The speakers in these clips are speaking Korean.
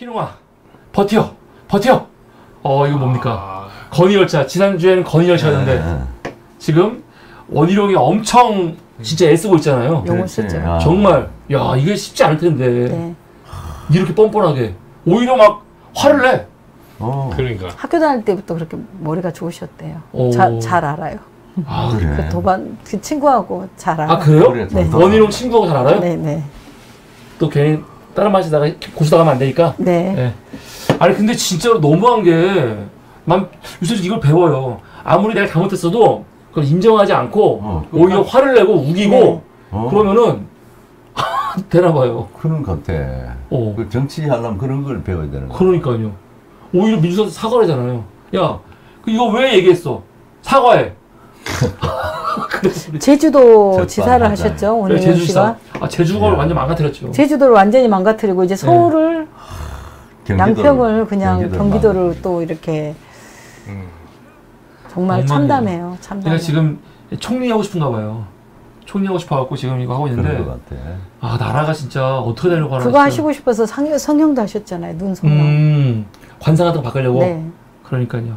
희룡아, 버텨, 버텨. 이거 뭡니까? 건의열차. 지난주에는 건의열차였는데 지금 원희룡이 엄청 진짜 애쓰고 있잖아요. 용을 쓰죠. 정말 야 이게 쉽지 않을 텐데 네. 이렇게 뻔뻔하게 오히려 막 화를 내. 그러니까 학교 다닐 때부터 그렇게 머리가 좋으셨대요. 오. 잘 알아요. 아 그래. 그 도반 그 친구하고 잘 알아요. 아 그래요? 그래, 네. 원희룡 친구하고 잘 알아요? 네네. 또 괜히 다른 마시다가 고수다 가면 안 되니까. 네. 네. 아니 근데 진짜로 너무한 게 난 요새 이걸 배워요. 아무리 내가 잘못했어도 그걸 인정하지 않고 오히려 화를 내고 우기고 그러면은 되나 봐요. 그런 것 같아. 그 정치하려면 그런 걸 배워야 되는 거야. 그러니까요. 오히려 민주당한테 사과를 하잖아요. 야, 이거 왜 얘기했어? 사과해. 제주도 지사를 하셨죠, 원희룡 제주지사. 씨가. 제주도를 완전 망가뜨렸죠. 제주도를 완전히 망가뜨리고 이제 서울을 양평을 그냥 경기도를 또 이렇게 정말 참담해요. 참담해요. 내가 지금 총리 하고 싶은가 봐요. 총리 하고 싶어갖고 지금 이거 하고 있는데 그런 것 같아. 나라가 진짜 어떻게 되려고 하나. 그거 하시고 싶어서 성형도 하셨잖아요. 눈 성형. 관상 같은 거 바꾸려고. 네. 그러니까요.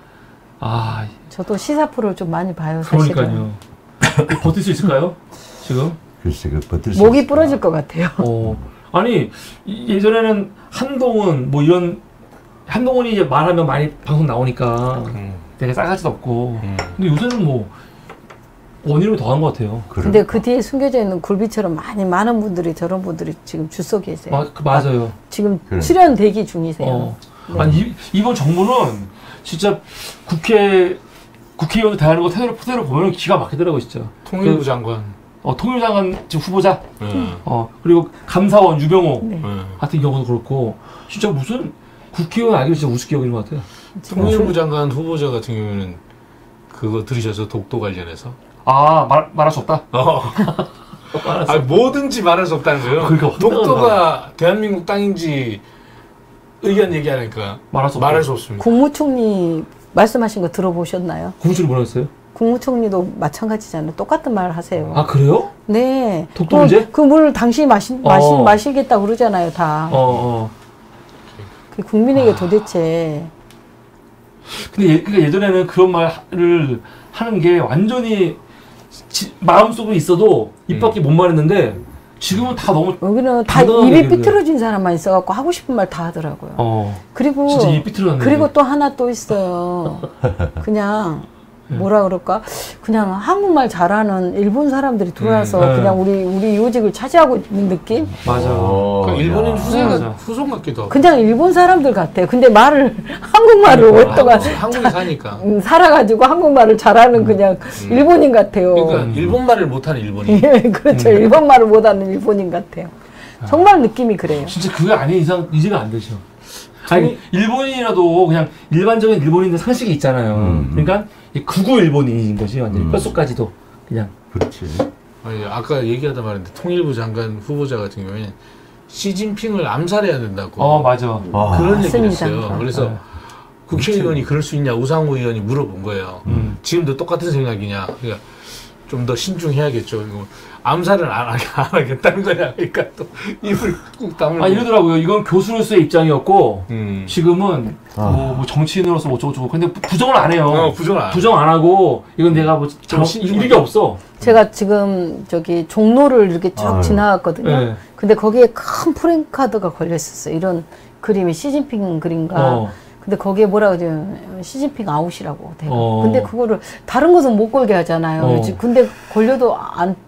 저도 시사 프로를 좀 많이 봐요. 사실은. 그러니까요. 버틸 수 있을까요? 지금? 글쎄, 그 버틸 수 목이 있을까? 부러질 것 같아요. 아니 예전에는 한동훈 뭐 이런 한동훈이 이제 말하면 많이 방송 나오니까 되게 싸가지도 없고. 근데 요새는 뭐 원희룡이 더한 것 같아요. 근데 그 뒤에 숨겨져 있는 굴비처럼 많은 분들이 저런 분들이 지금 주서 계세요. 맞아요. 지금 출연 대기 중이세요. 네. 아니 이번 정부는 진짜 국회의원 대하는 거 태도를 보면 기가 막히더라고 진짜. 통일부 장관. 통일부 장관 지금 후보자. 그리고 감사원 유병호 같은 경우도 그렇고 진짜 무슨 국회의원 알기로 진짜 우습게 여기는 것 같아요. 통일부 장관 후보자 같은 경우에는 그거 들으셔서 독도 관련해서 말할 수 없다. 뭐든지 말할 수 없다는 거예요. 그러니까 독도가 대한민국 땅인지 의견 얘기하니까 말할 수 없습니다. 국무총리 말씀하신 거 들어보셨나요? 국무총리 뭐라 했어요? 국무총리도 마찬가지잖아요. 똑같은 말 하세요. 아 그래요? 네. 독도 문제? 그 물 당신이 마시겠다 그러잖아요, 다. 그 국민에게 도대체. 근데 그러니까 예전에는 그런 말을 하는 게 완전히 마음속으로 있어도 입 밖에 못 말했는데 지금은 다 너무 여기는 다 입이 삐뚤어진 사람만 있어갖고 하고 싶은 말 다 하더라고요. 그리고 진짜 입 삐뚤어졌네. 그리고 또 하나 또 있어요. 그냥 뭐라 그럴까? 그냥 한국말 잘하는 일본 사람들이 들어와서 그냥 우리 요직을 차지하고 있는 느낌? 맞아. 그러니까 일본인 후손 같기도 하고. 그냥 일본 사람들 같아요. 근데 한국말을 오랫동안 한국에 사니까 살아가지고 한국말을 잘하는 그냥 일본인 같아요. 그러니까 일본말을 못하는 일본인. 그렇죠. 일본말을 못하는 일본인 같아요. 정말 느낌이 그래요. 진짜 그게 아닌 이상 이해가 안 되죠. 아니 일본인이라도 그냥 일반적인 일본인들 상식이 있잖아요. 그러니까 극우 일본인인 거지 완전히 뼛속까지도 그냥. 그렇지. 아니, 아까 얘기하다 말했는데 통일부 장관 후보자 같은 경우에는 시진핑을 암살해야 된다고. 맞아. 그런 얘기를 맞습니다. 했어요. 그래서 국회의원이 그럴 수 있냐 우상호 의원이 물어본 거예요. 지금도 똑같은 생각이냐. 그러니까 좀 더 신중해야겠죠. 이거 암살을 안 하겠다는 거냐. 그러니까 또 입을 꾹 다물고. 이러더라고요. 이건 교수로서의 입장이었고 지금은 뭐 정치인으로서 뭐 어쩌고저쩌고. 근데 부정을 안 해요. 부정 안 하고 이건 내가 뭐 일이 없어. 제가 지금 종로를 이렇게 쭉 지나갔거든요. 네. 근데 거기에 큰 프랭카드가 걸려 있었어요. 이런 그림이 시진핑 그림과. 근데 거기에 뭐라고 하죠? 시진핑 아웃이라고. 근데 그거를 다른 것은 못 걸게 하잖아요. 근데 걸려도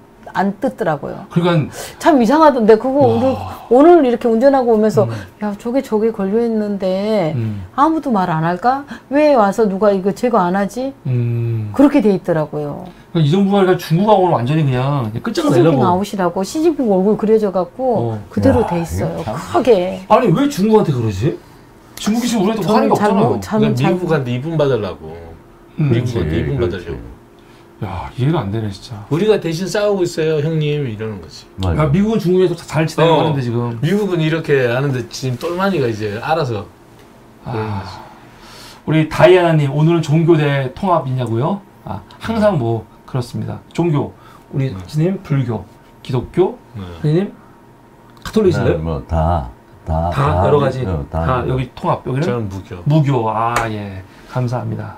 안 뜯더라고요. 그러니까 참 이상하던데 그거 오늘 이렇게 운전하고 오면서 야 저게 걸려 있는데 아무도 말 안 할까? 왜 와서 누가 이거 제거 안 하지? 그렇게 돼 있더라고요. 그러니까 이 정부가 중국하고는 완전히 그냥 끝장을 내려고. 시진핑 아웃이라고 시진핑 얼굴 그려져 갖고 그대로 돼 있어요. 크게. 아니 왜 중국한테 그러지? 중국이 지금 우리한테 화내기 없잖아요. 그러니까 미국한테 이분 받으려고. 미국한테 이분 받으려고. 야 이해가 안 되네 진짜. 우리가 대신 싸우고 있어요 형님 이러는 거지. 야, 미국은 중국에서 잘 지내고 하는데 지금. 미국은 이렇게 하는데 지금 똘마니가 이제 알아서 그러는 거지. 우리 다이아나님 오늘은 종교 대 통합이냐고요? 항상 뭐 그렇습니다. 종교 우리 스님 불교, 기독교, 스님 카톨릭이세요? 뭐 다 다 여러 가지. 다 아니고. 여기 통합. 여기는 저는 무교. 무교. 아, 예. 감사합니다.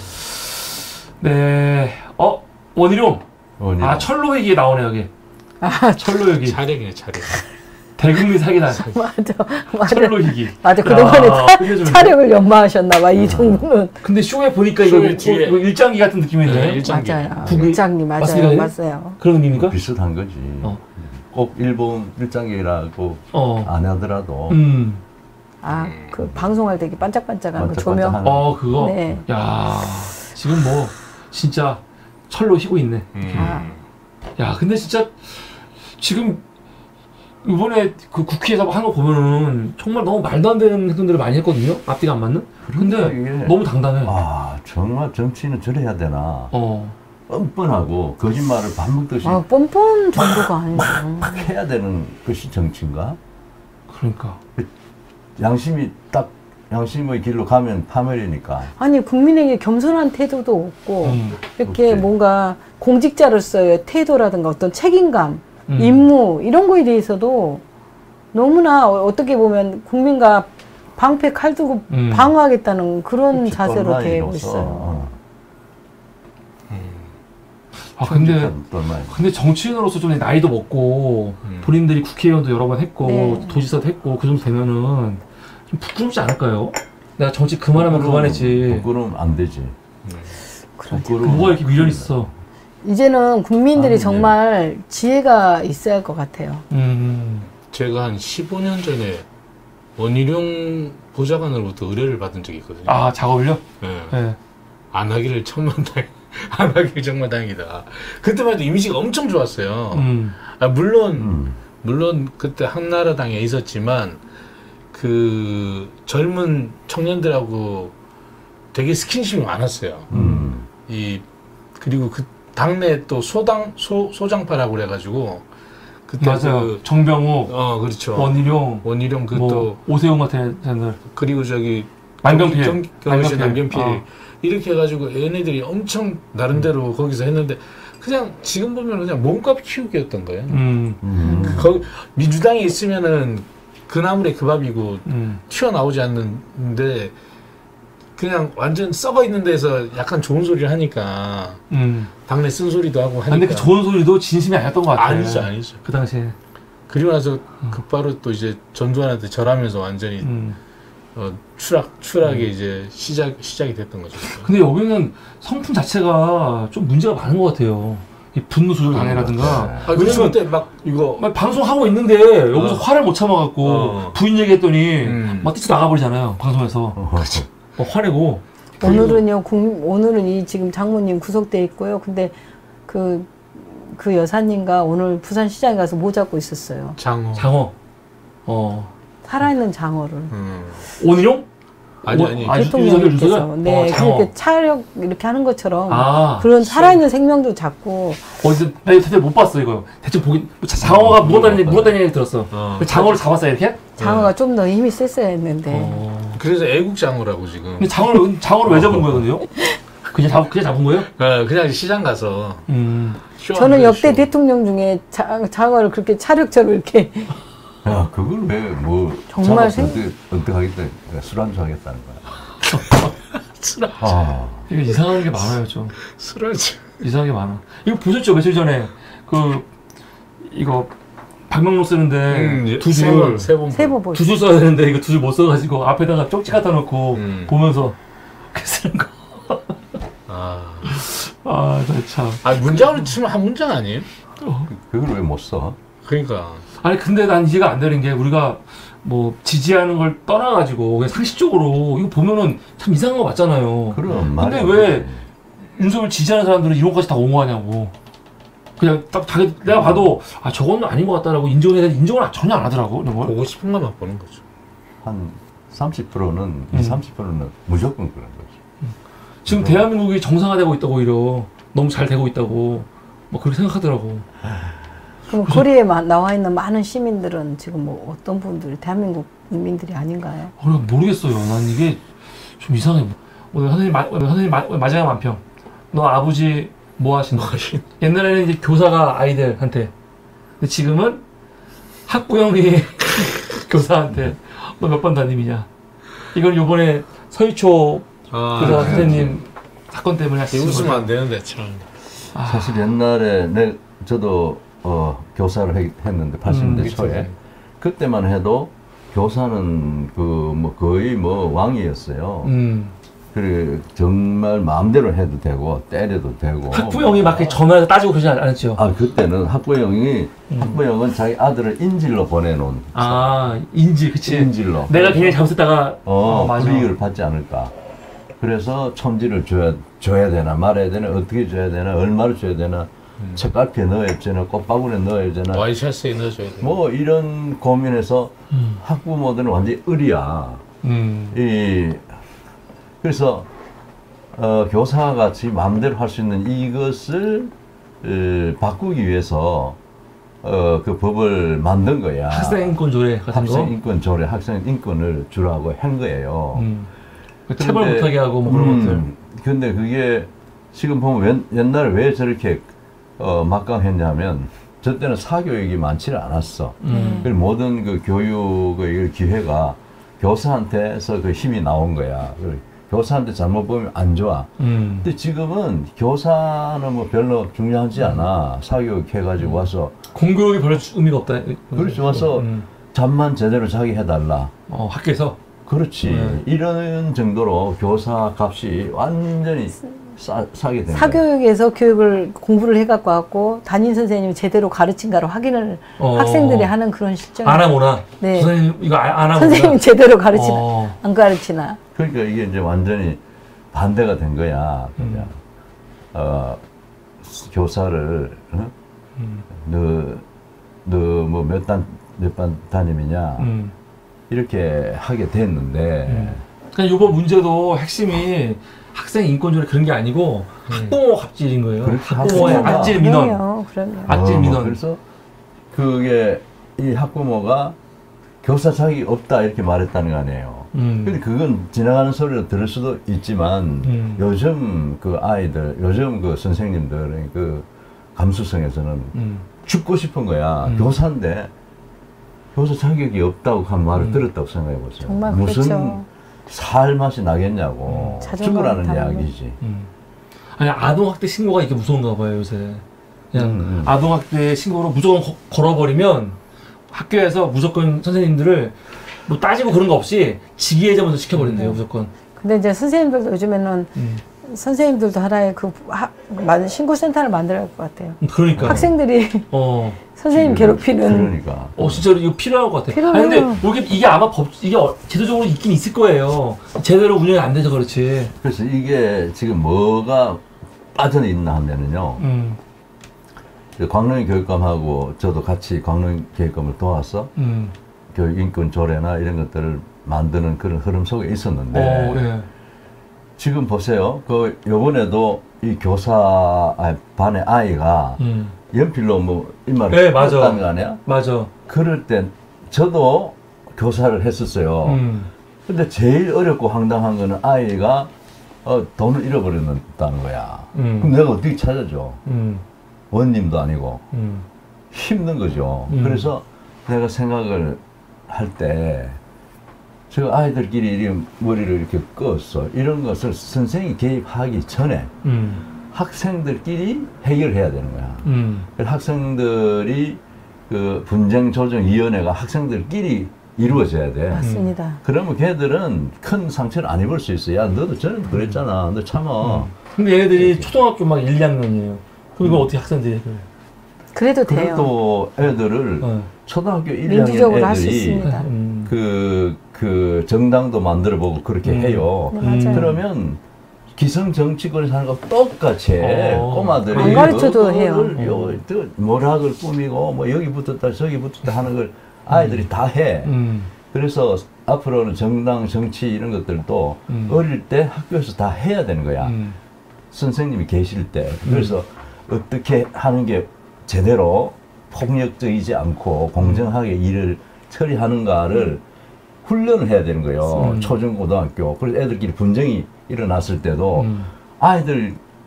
네. 원희룡. 아, 철로회기에 나오네, 여기. 철로회기. 차력이네, 차력. 대국민 사기단. 맞아. 철로회기. 맞아. 그동안에 끝내주는데? 차력을 연마하셨나봐, 이 정도는. 근데 쇼에 보니까 이거 일장기 같은 느낌이네. 네, 일장기. 맞아요. 국민- 일장님, 맞습니까? 맞아요. 맞아요. 그런 의미입니까? 비슷한 거지. 꼭 일본 일장기라고 안 하더라도 그 방송할 때 이렇게 반짝반짝한 거 조명. 반짝반짝하는 그거? 네. 야, 지금 뭐, 진짜 철로 휘고 있네. 야, 근데 진짜 지금 이번에 그 국회에서 한 거 보면은 정말 너무 말도 안 되는 행동들을 많이 했거든요. 앞뒤가 안 맞는. 근데 이게- 너무 당당해. 정말 정치는 저래야 되나. 뻔뻔하고 거짓말을 밥 먹듯이 뻔뻔 정도가 아니죠. 팍 해야 되는 것이 정치인가? 그러니까. 양심의 길로 가면 파멸이니까. 아니, 국민에게 겸손한 태도도 없고, 이렇게 그렇지. 뭔가 공직자로서의 태도라든가 어떤 책임감, 임무, 이런 거에 대해서도 너무나 어떻게 보면 국민과 방패 칼 두고 방어하겠다는 그런 그렇지, 자세로 되고 똘마니로서. 있어요. 근데 정치인으로서 좀 나이도 먹고 본인들이 국회의원도 여러 번 했고 네. 도지사도 했고 그 정도 되면은 좀 부끄럽지 않을까요? 내가 정치 그만하면 그만했지. 부끄러우면 안 되지. 뭐가 이렇게 미련 있어? 이제는 국민들이 네. 정말 지혜가 있어야 할 것 같아요. 제가 한 15년 전에 원희룡 보좌관으로부터 의뢰를 받은 적이 있거든요. 아, 작업을요? 네. 네. 안 하기를 안 하기를 정말 다행이다. 그때만 해도 이미지가 엄청 좋았어요. 물론 그때 한나라당에 있었지만 그 젊은 청년들하고 되게 스킨십이 많았어요. 그리고 그 당내 또 소장파라고 그래가지고 그때 맞아요. 정병욱, 그렇죠. 원희룡 뭐 오세훈 같은 애들. 그리고 저기 남경필. 남경필 이렇게 해가지고 얘네들이 엄청 나름대로 거기서 했는데 그냥 지금 보면 그냥 몸값 키우기였던 거예요. 민주당에 있으면은 그 나물에 그 밥이고 튀어나오지 않는데 그냥 완전 썩어 있는 데서 약간 좋은 소리를 하니까 당내 쓴소리도 하고 하니까. 근데 그 좋은 소리도 진심이 아니었던 것 같아. 아니죠. 그 당시에. 그리고 나서 곧바로 또 이제 전두환한테 절하면서 완전히 추락에 이제 시작이 됐던 거죠. 근데 여기는 성품 자체가 좀 문제가 많은 것 같아요. 이 분노 조절 장애라든가. 그래서 그때 막 이거 막 방송하고 있는데 여기서 화를 못 참아갖고 부인 얘기했더니 막 뛰쳐나가버리잖아요. 방송에서. 화내고. 오늘은 이 지금 장모님 구속돼 있고요. 근데 그 여사님과 오늘 부산시장에 가서 뭐 잡고 있었어요. 장어. 살아있는 장어를. 원희룡? 아니. 대통령께서 그렇게 차력 이렇게 하는 것처럼 그런 살아있는 생명도 잡고. 어디서 대체 못 봤어 이거. 대충 보긴 장어가 무엇다는 얘기 들었어. 장어를 잡았어요 이렇게? 장어가 좀 더 힘이 셌어야 했는데. 그래서 애국장어라고 지금. 근데 장어를 왜 잡은 거예요, 근데요? 그냥 잡은 거예요? 네, 그냥 시장 가서. 저는 역대 대통령 중에 장어를 그렇게 차력처럼 이렇게. 야, 그걸 왜 정말 어떻게 하겠다. 술안주 하겠다는 거야. 술안주. 이거 이상한 게 많아요, 좀. 술안주. 이상한 게 많아. 이거 보셨죠? 며칠 전에 이거 박명록 쓰는데 두 줄 써야 되는데 이거 두 줄 못 써가지고 앞에다가 쪽지 갖다 놓고 보면서 쓰는 거. 참. 문장으로 치면 한 문장 아니에요? 그걸 왜 못 써? 그러니까. 아니 근데 난 이해가 안 되는 게 우리가 뭐 지지하는 걸 떠나가지고 그냥 상식적으로 이거 보면은 참 이상한 거 맞잖아요. 그럼 근데 왜 윤석열 지지하는 사람들은 이런 것까지 다 옹호하냐고. 그냥 딱 내가 봐도 저건 아닌 것 같다라고 인정을 전혀 안 하더라고 이런 걸. 보고 싶은 것만 보는 거죠. 한 30%는 30%는 무조건 그런 거지. 지금 대한민국이 정상화되고 있다고 오히려 너무 잘 되고 있다고 뭐 그렇게 생각하더라고. 그럼 거리에 나와 있는 많은 시민들은 지금 뭐 어떤 분들이 대한민국 국민들이 아닌가요? 모르겠어요. 난 이게 좀 이상해. 오늘 선생님 마지막 만평. 너 아버지 뭐 하신다? 옛날에는 이제 교사가 아이들한테, 근데 지금은 학부형이 교사한테 너 몇 번 담임이냐? 이건 요번에 서희초 교사 선생님 사건 때문에 하신 웃으면 안 되는데 참. 사실 옛날에 저도 교사를 했는데 80년대 초에 그때만 해도 교사는 거의 왕이었어요. 그래 정말 마음대로 해도 되고 때려도 되고. 학부형이 막 전화해서 따지고 그러지 않았죠? 그때는 학부형은 자기 아들을 인질로 보내놓은. 인질, 그치. 인질로. 내가 굉장히 잘못했다가 불이익을 받지 않을까. 그래서 촌지를 줘야 되나 말아야 되나 어떻게 줘야 되나 얼마를 줘야 되나 책갈피에 넣어야 되나 꽃바구니에 넣어야 되나 와이셔츠에 넣어줘야 되나 이런 고민에서 학부모들은 완전히 의리야. 그래서 교사가 지 마음대로 할 수 있는 이것을 바꾸기 위해서 그 법을 만든 거야. 학생인권 조례 같은 거? 학생인권 조례, 학생 인권을 주라고 한 거예요. 체벌 못하게 하고 그런 것들. 근데 그게 지금 보면 옛날에 왜 저렇게 막강했냐면 저 때는 사교육이 많지는 않았어. 그리고 모든 그 교육의 기회가 교사한테서 그 힘이 나온 거야. 교사한테 잘못 보면 안 좋아. 근데 지금은 교사는 별로 중요하지 않아. 사교육 해가지고 와서. 공교육이 별로 의미가 없다. 그렇지, 와서 잠만 제대로 자기 해달라. 학교에서? 그렇지. 이런 정도로 교사 값이 완전히 싸게 된 거야. 사교육에서 공부를 해갖고 왔고 담임 선생님이 제대로 가르친가를 확인을 학생들이 하는 그런 실정. 안 하모나? 네. 선생님 이거 안 하모나? 선생님이 제대로 가르치나 안 가르치나. 그러니까 이게 이제 완전히 반대가 된 거야. 그냥 교사를 너 몇 반 담임이냐 이렇게 하게 됐는데. 그러니까 이번 문제도 핵심이 학생 인권조례 그런 게 아니고 학부모 갑질인 거예요. 학부모의 악질 민원. 악질 민원. 그래서 그게 이 학부모가 교사 자격이 없다 이렇게 말했다는 거 아니에요. 근데 그건 지나가는 소리로 들을 수도 있지만 요즘 그 아이들, 요즘 그 선생님들의 그 감수성에서는 죽고 싶은 거야. 교사인데 교사 자격이 없다고 한 말을 들었다고 생각해 보세요. 정말 무슨 그렇죠. 살 맛이 나겠냐고. 죽으라는 이야기지. 아니 아동학대 신고가 이렇게 무서운가 봐요 요새. 그냥 아동학대 신고로 무조건 걸어버리면 학교에서 무조건 선생님들을 뭐 따지고 그런 거 없이 직위해자면서 시켜버린대요 무조건. 근데 이제 선생님들도 요즘에는 선생님들도 하나의 신고센터를 만들어야 할 것 같아요. 그러니까. 학생들이 선생님 괴롭히는. 그러니까. 진짜로 이거 필요할 것 같아요. 필요해요. 근데 이게 아마 이게 제도적으로 있긴 있을 거예요. 제대로 운영이 안 돼서 그렇지. 그래서 이게 지금 뭐가 빠져 있나 하면은요. 광릉 교육감하고 저도 같이 광릉 교육감을 도와서 교육인권 조례나 이런 것들을 만드는 그런 흐름 속에 있었는데 네. 지금 보세요. 요번에도 이 반의 아이가 연필로 일말을 썼다는 거 아니야? 맞아. 그럴 땐 저도 교사를 했었어요. 근데 제일 어렵고 황당한 거는 아이가 돈을 잃어버렸다는 거야. 그럼 내가 어떻게 찾아줘? 원님도 아니고 힘든 거죠. 그래서 내가 생각을 할 때 저 아이들끼리 이렇게 머리를 이렇게 껐어. 이런 것을 선생님이 개입하기 전에 학생들끼리 해결해야 되는 거야. 학생들이 그 분쟁조정위원회가 학생들끼리 이루어져야 돼. 맞습니다. 그러면 걔들은 큰 상처를 안 입을 수 있어. 야, 너도 전에도 그랬잖아. 너 참아. 근데 얘네들이 초등학교 막 1, 2학년이에요. 그럼 이거 어떻게 학생들이 해결해? 그래도 돼요. 그래도 애들을 초등학교 1, 2학년 민주적으로 할 수 애들이 있습니다. 그 정당도 만들어보고 그렇게 해요. 네, 맞아요. 그러면 기성 정치권에서 하는 거 똑같이 꼬마들이 안 가르쳐도 해요. 모락을 꾸미고 뭐 여기 붙었다 저기 붙었다 하는 걸 아이들이 다 해. 그래서 앞으로는 정당 정치 이런 것들도 어릴 때 학교에서 다 해야 되는 거야. 선생님이 계실 때. 그래서 어떻게 하는 게 제대로 폭력적이지 않고 공정하게 일을 처리하는가를 훈련을 해야 되는 거예요. 초중고등학교. 그래서 애들끼리 분쟁이 일어났을 때도 아이들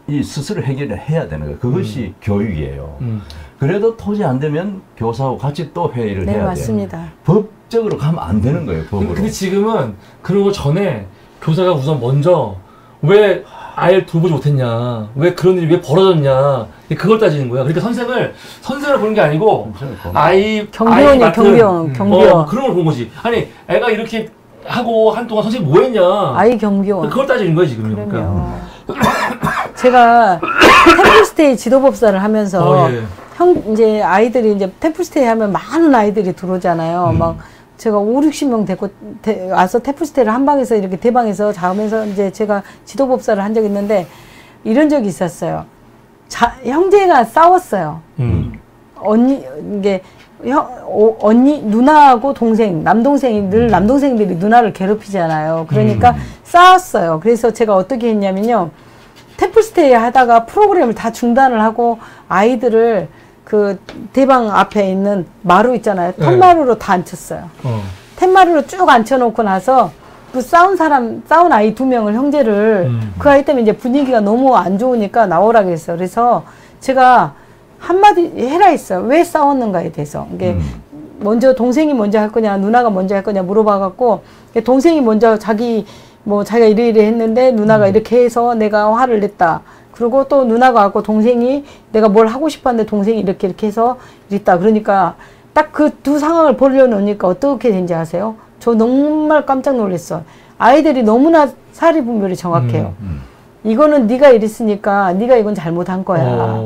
이 스스로 해결을 해야 되는 거예요. 그것이 교육이에요. 그래도 토지 안 되면 교사하고 같이 또 회의를 네, 해야 돼요. 맞습니다. 법적으로 가면 안 되는 거예요. 법으로. 근데 지금은 그런 거 전에 교사가 우선 먼저 왜 아이를 돌보지 못했냐, 왜 그런 일이 왜 벌어졌냐, 그걸 따지는 거야. 그러니까 선생을 보는 게 아니고 아이 경비원이야, 아이 경비원. 그런 걸 본 거지. 아니 애가 이렇게 하고 한동안 선생님 뭐 했냐, 아이 경비원. 그걸 따지는 거야 지금. 그러면 제가 템플스테이 지도법사를 하면서 예. 이제 아이들이 이제 템플스테이 하면 많은 아이들이 들어오잖아요. 막 제가 5, 60명 데리고 와서 템플스테이를 한 방에서 이렇게 대방에서 자면서 이제 제가 지도법사를 한 적이 있는데 이런 적이 있었어요. 형제가 싸웠어요. 언니, 누나하고 동생, 남동생이 늘 남동생들이 누나를 괴롭히잖아요. 그러니까 싸웠어요. 그래서 제가 어떻게 했냐면요. 템플스테이 하다가 프로그램을 다 중단을 하고 아이들을 그 대방 앞에 있는 마루 있잖아요. 텀마루로 다 앉혔어요. 툇마루로 쭉 앉혀놓고 나서 그 싸운 아이 2명을 형제를 그 아이 때문에 이제 분위기가 너무 안 좋으니까 나오라 그랬어요. 그래서 제가 한마디 해라 했어요. 왜 싸웠는가에 대해서. 이게 먼저 동생이 먼저 할 거냐, 누나가 먼저 할 거냐 물어봐갖고 동생이 먼저 자기가 이래 했는데 누나가 이렇게 해서 내가 화를 냈다. 그리고 또 누나가 왔고 동생이 내가 뭘 하고 싶었는데 동생이 이렇게 해서 이랬다. 그러니까 딱 그 두 상황을 벌려놓으니까 어떻게 된지 아세요? 저 정말 깜짝 놀랐어. 아이들이 너무나 사리 분별이 정확해요. 이거는 네가 이랬으니까 네가 이건 잘못한 거야.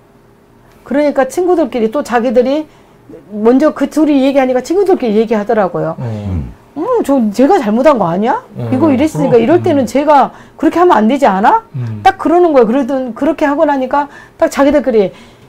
그러니까 친구들끼리 또 자기들이 먼저 그 둘이 얘기하니까 친구들끼리 얘기하더라고요. 제가 잘못한 거 아니야? 이거 이랬으니까 이럴 때는 제가 그렇게 하면 안 되지 않아? 딱 그러는 거예요. 그렇게 하고 나니까 딱 자기들끼리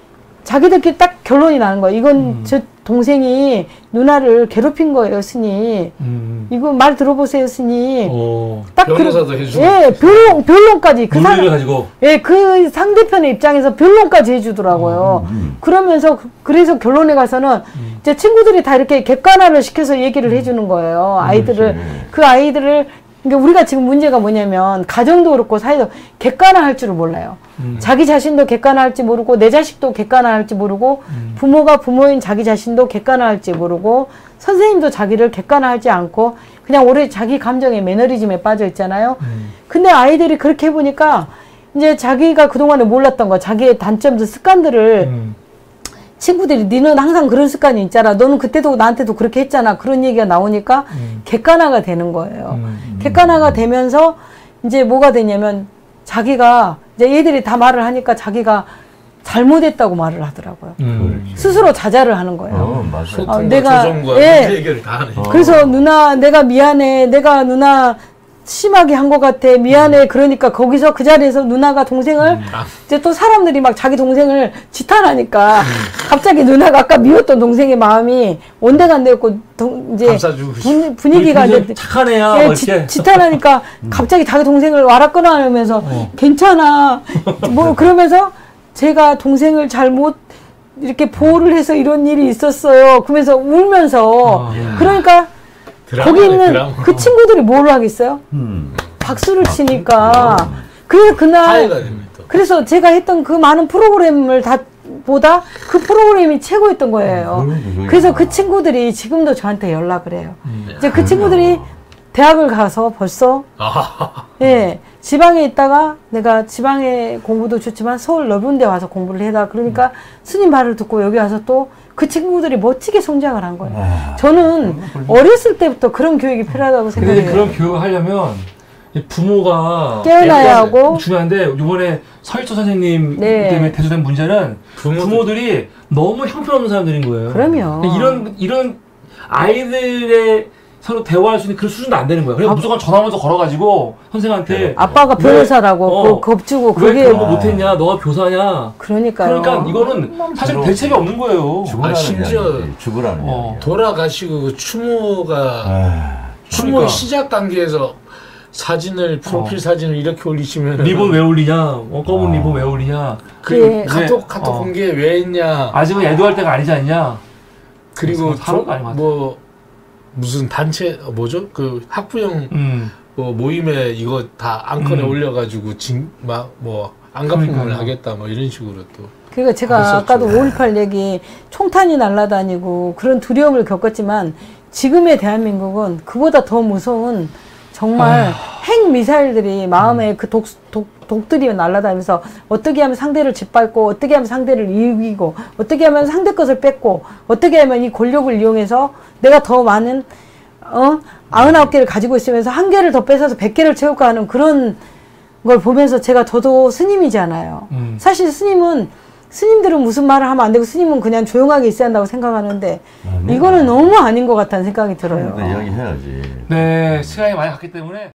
딱 결론이 나는 거예요. 이건 저 동생이 누나를 괴롭힌 거예요, 스님. 이거 말 들어보세요, 스님. 딱 변호사도 해주고. 예, 변론까지. 논리를 가지고. 예, 그 상대편의 입장에서 변론까지 해주더라고요. 그러면서, 그래서 결론에 가서는 이제 친구들이 다 이렇게 객관화를 시켜서 얘기를 해주는 거예요. 아이들을. 그 아이들을, 그러니까 우리가 지금 문제가 뭐냐면, 가정도 그렇고 사회도 객관화할 줄을 몰라요. 자기 자신도 객관화할지 모르고 내 자식도 객관화할지 모르고 부모가 부모인 자기 자신도 객관화할지 모르고 선생님도 자기를 객관화하지 않고 그냥 오래 자기 감정의 매너리즘에 빠져 있잖아요. 근데 아이들이 그렇게 해보니까 이제 자기가 그동안에 몰랐던 거, 자기의 단점들, 습관들을 친구들이 니는 항상 그런 습관이 있잖아. 너는 그때도 나한테도 그렇게 했잖아. 그런 얘기가 나오니까 객관화가 되는 거예요. 객관화가 되면서 이제 뭐가 되냐면 자기가 이제 얘들이 다 말을 하니까 자기가 잘못했다고 말을 하더라고요. 스스로 자자를 하는 거예요. 맞아요. 내가 문제 해결을 다 하네. 그래서 누나 내가 미안해. 내가 누나 심하게 한 것 같아. 미안해. 그러니까 거기서 그 자리에서 누나가 동생을 이제 또 사람들이 막 자기 동생을 지탄하니까 갑자기 누나가 아까 미웠던 동생의 마음이 온데간데였고 이제 분위기가 이제 착한 애야. 예, 지탄하니까 갑자기 자기 동생을 와라 끌어안으면서 괜찮아. 뭐 그러면서 제가 동생을 잘못 이렇게 보호를 해서 이런 일이 있었어요. 그러면서 울면서 그러니까 거기 있는 그 친구들이 뭘 하겠어요? 박수를 치니까. 그래서 그날, 그래서 제가 했던 그 많은 프로그램을 보다 그 프로그램이 최고였던 거예요. 그래서 그 친구들이 지금도 저한테 연락을 해요. 이제 그 친구들이 대학을 가서 벌써, 예, 지방에 있다가 내가 지방에 공부도 좋지만 서울 넓은 데 와서 공부를 해다. 그러니까 스님 말을 듣고 여기 와서 또 그 친구들이 멋지게 성장을 한 거예요. 저는 어렸을 때부터 그런 교육이 필요하다고 생각해요. 근데 그런 교육을 하려면 부모가 깨어나야 하고 중요한데 이번에 서희초 선생님 때문에 대두된 문제는 부모들이 너무 형편없는 사람들인 거예요. 그럼요. 이런 아이들의 서로 대화할 수 있는 그런 수준도 안 되는 거예요. 그래서 무조건 전화 먼저 걸어가지고 선생한테 아빠가 변호사라고 겁주고 왜 그런 거 못했냐? 너가 교사냐? 그러니까요. 그러니까 이거는 사실 대책이 없는 거예요. 심지어 죽으라는 돌아가시고 그 추모 시작 단계에서 사진을 프로필 사진을 이렇게 올리시면 리본 왜 올리냐? 검은 리본 왜 올리냐? 그 카톡 공개 왜 했냐? 아직은 애도할 때가 아니지 않냐? 그리고 뭐 무슨 단체 뭐죠? 그 학부형 뭐 모임에 이거 다 안건에 올려가지고 막 뭐 안 갚으면 그러니까요. 하겠다 뭐 이런 식으로 또. 그러니까 제가 그랬었죠. 아까도 5.18 얘기 총탄이 날아다니고 그런 두려움을 겪었지만 지금의 대한민국은 그보다 더 무서운 정말 핵 미사일들이 마음에 그 독들이 날아다니면서 어떻게 하면 상대를 짓밟고 어떻게 하면 상대를 이기고 어떻게 하면 상대 것을 뺏고 어떻게 하면 이 권력을 이용해서 내가 더 많은 99개를 가지고 있으면서 한 개를 더 뺏어서 100개를 채울까 하는 그런 걸 보면서 저도 스님이잖아요. 사실 스님들은 무슨 말을 하면 안 되고 스님은 그냥 조용하게 있어야 한다고 생각하는데 이거는 너무 아닌 것 같다는 생각이 들어요. 이야기해야지. 네, 시간이 많이 갔기 때문에.